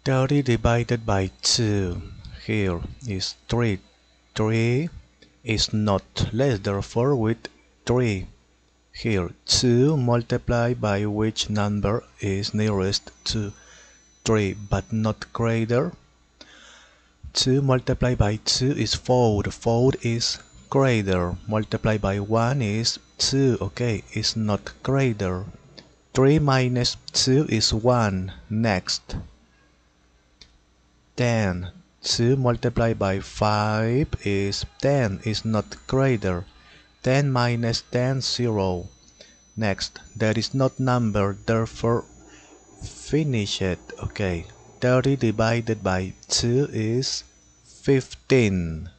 30 divided by 2. Here is 3. 3 is not less, therefore with 3. Here 2 multiplied by which number is nearest to 3 but not greater. 2 multiplied by 2 is 4. 4 is greater. Multiplied by 1 is 2. Okay, it's not greater. 3 minus 2 is 1. Next. 10. 2 multiplied by 5 is 10. Is not greater. 10 minus 10, 0. Next. There is not number, therefore finish it. Okay. 30 divided by 2 is 15.